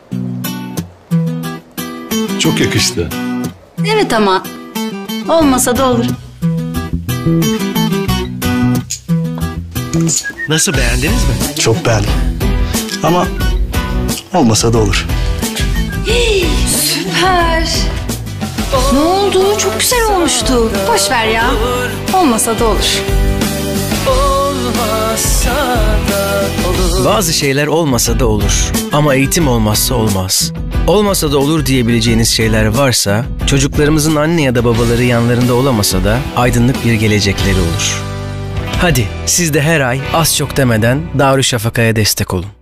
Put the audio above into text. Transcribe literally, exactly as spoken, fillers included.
Çok yakıştı. Evet ama olmasa da olur. Nasıl, beğendiniz mi? Çok beğendim. Ama olmasa da olur. Süper. Ne oldu? Çok güzel olmuştu. Boş ver ya. Olmasa da olur. Bazı şeyler olmasa da olur. Ama eğitim olmazsa olmaz. Olmasa da olur diyebileceğiniz şeyler varsa, çocuklarımızın anne ya da babaları yanlarında olamasa da aydınlık bir gelecekleri olur. Hadi siz de her ay az çok demeden Darüşşafaka'ya destek olun.